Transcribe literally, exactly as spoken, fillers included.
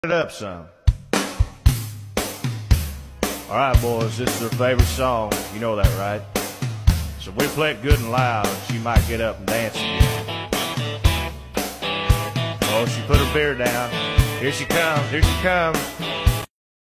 it up some. All right, boys, this is her favorite song. You know that, right? So if we play it good and loud, she might get up and dance again. Oh, she put her beer down. Here she comes, here she comes.